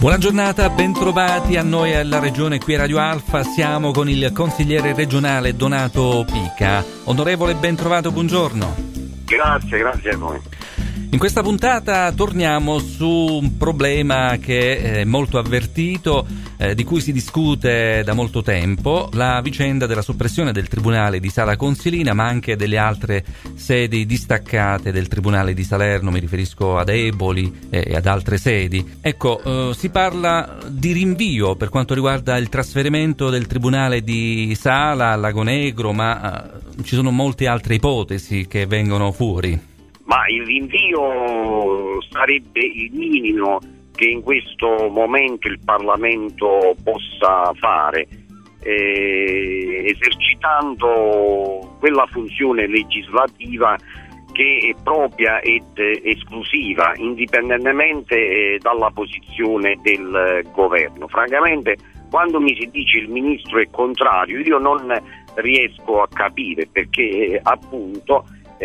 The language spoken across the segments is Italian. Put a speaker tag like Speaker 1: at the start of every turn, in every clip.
Speaker 1: Buona giornata, bentrovati a noi alla Regione qui a Radio Alfa. Siamo con il consigliere regionale Donato Pica. Onorevole, bentrovato, buongiorno.
Speaker 2: Grazie a voi.
Speaker 1: In questa puntata torniamo su un problema che è molto avvertito, di cui si discute da molto tempo, la vicenda della soppressione del Tribunale di Sala Consilina, ma anche delle altre sedi distaccate del Tribunale di Salerno, mi riferisco ad Eboli e ad altre sedi. Ecco, si parla di rinvio per quanto riguarda il trasferimento del Tribunale di Sala a Lagonegro, ma ci sono molte altre ipotesi che vengono fuori.
Speaker 2: Ma il rinvio sarebbe il minimo che in questo momento il Parlamento possa fare, esercitando quella funzione legislativa che è propria ed esclusiva, indipendentemente dalla posizione del governo. Francamente, quando mi si dice il ministro è contrario, io non riesco a capire, perché appunto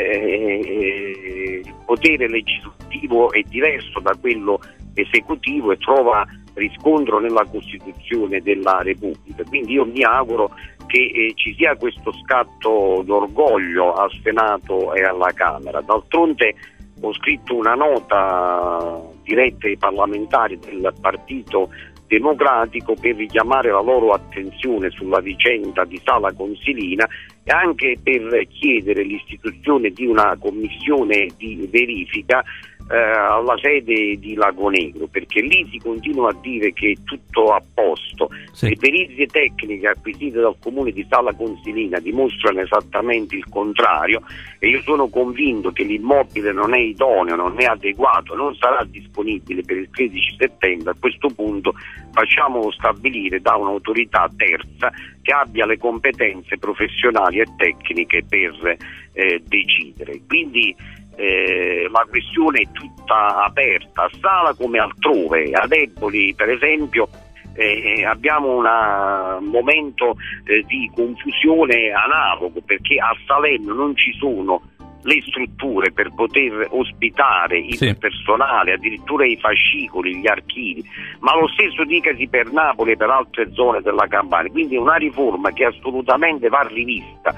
Speaker 2: il potere legislativo è diverso da quello esecutivo e trova riscontro nella Costituzione della Repubblica. Quindi io mi auguro che ci sia questo scatto d'orgoglio al Senato e alla Camera. D'altronde ho scritto una nota diretta ai parlamentari del Partito Democratico per richiamare la loro attenzione sulla vicenda di Sala Consilina e anche per chiedere l'istituzione di una commissione di verifica alla sede di Lagonegro, perché lì si continua a dire che è tutto a posto.
Speaker 1: Sì.
Speaker 2: Le perizie tecniche acquisite dal comune di Sala Consilina dimostrano esattamente il contrario e io sono convinto che l'immobile non è idoneo, non è adeguato, non sarà disponibile per il 13 settembre. A questo punto facciamolo stabilire da un'autorità terza che abbia le competenze professionali e tecniche per decidere. Quindi la questione è tutta aperta, a Sala come altrove. Ad Eboli, per esempio, abbiamo un momento di confusione analogo, perché a Salerno non ci sono le strutture per poter ospitare il personale, addirittura i fascicoli, gli archivi, ma lo stesso dicasi per Napoli e per altre zone della Campania. Quindi è una riforma che assolutamente va rivista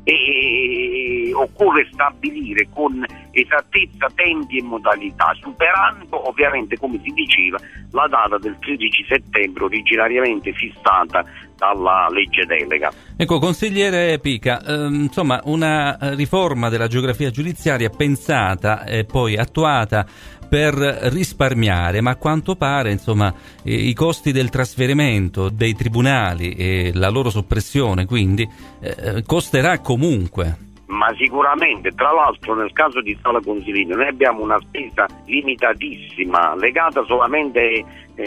Speaker 2: e occorre stabilire con esattezza tempi e modalità, superando ovviamente, come si diceva, la data del 13 settembre originariamente fissata dalla legge delega.
Speaker 1: Ecco, consigliere Pica, insomma, una riforma della geografia giudiziaria pensata e poi attuata per risparmiare, ma a quanto pare, insomma, i costi del trasferimento dei tribunali e la loro soppressione, quindi, costerà comunque.
Speaker 2: Ma sicuramente, tra l'altro nel caso di Sala Consilina noi abbiamo una spesa limitatissima legata solamente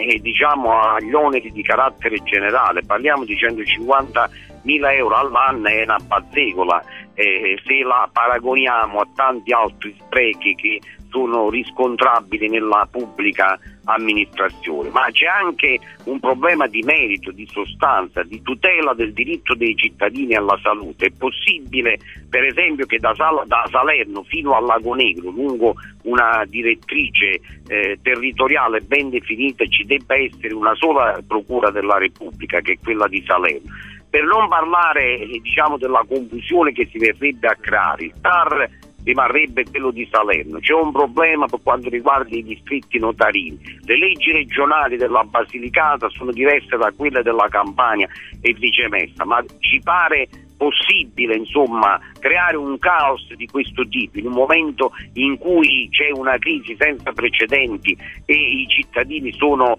Speaker 2: agli oneri di carattere generale, parliamo di 150.000 euro all'anno, è una bazzecola se la paragoniamo a tanti altri sprechi che sono riscontrabili nella pubblica amministrazione. Ma c'è anche un problema di merito, di sostanza, di tutela del diritto dei cittadini alla salute. È possibile, per esempio, che da Salerno fino a Lagonegro, lungo una direttrice territoriale ben definita, ci debba essere una sola procura della Repubblica, che è quella di Salerno? Per non parlare della confusione che si verrebbe a creare, il TAR rimarrebbe quello di Salerno. C'è un problema per quanto riguarda i distretti notarini, le leggi regionali della Basilicata sono diverse da quelle della Campania e viceversa, ma ci pare possibile creare un caos di questo tipo in un momento in cui c'è una crisi senza precedenti e i cittadini sono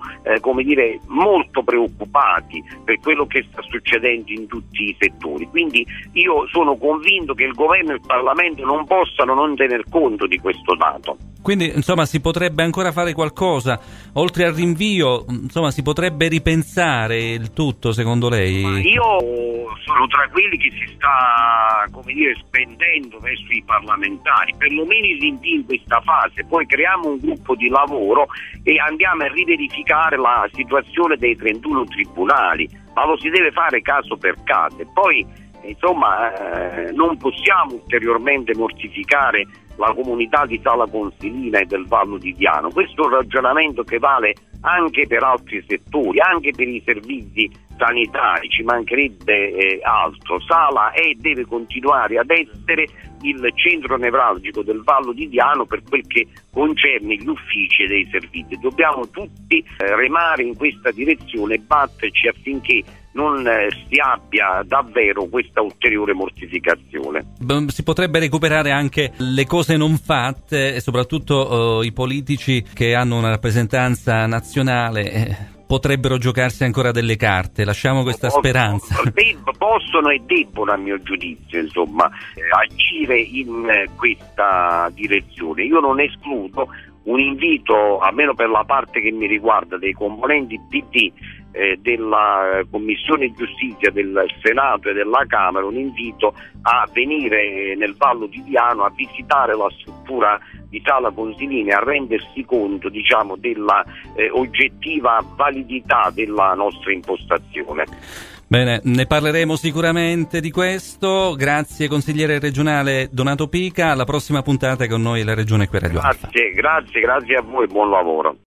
Speaker 2: molto preoccupati per quello che sta succedendo in tutti i settori. Quindi io sono convinto che il governo e il Parlamento non possano non tener conto di questo dato.
Speaker 1: Quindi si potrebbe ancora fare qualcosa oltre al rinvio, si potrebbe ripensare il tutto, secondo lei?
Speaker 2: Ma io sono tra quelli che si sta spendendo verso i parlamentari, perlomeno il rinvio in questa fase, poi creiamo un gruppo di lavoro e andiamo a riverificare la situazione dei 31 tribunali, ma lo si deve fare caso per caso. E poi insomma non possiamo ulteriormente mortificare la comunità di Sala Consilina e del Vallo di Diano. Questo è un ragionamento che vale anche per altri settori, anche per i servizi sanitari, ci mancherebbe altro. Sala è e deve continuare ad essere il centro nevralgico del Vallo di Diano per quel che concerne gli uffici dei servizi. Dobbiamo tutti remare in questa direzione e batterci affinché non si abbia davvero questa ulteriore mortificazione.
Speaker 1: Si potrebbe recuperare anche le cose non fatte e soprattutto i politici che hanno una rappresentanza nazionale potrebbero giocarsi ancora delle carte, lasciamo questa speranza.
Speaker 2: Possono e debbono, a mio giudizio, insomma, agire in questa direzione. Io non escludo un invito, almeno per la parte che mi riguarda, dei componenti PD della Commissione Giustizia del Senato e della Camera, un invito a venire nel Vallo di Diano a visitare la struttura di Sala Consilina e a rendersi conto, diciamo, della oggettiva validità della nostra impostazione.
Speaker 1: Bene, ne parleremo sicuramente di questo. Grazie consigliere regionale Donato Pica, alla prossima puntata con noi la Regione Qui Radio Alfa.
Speaker 2: Grazie a voi, buon lavoro.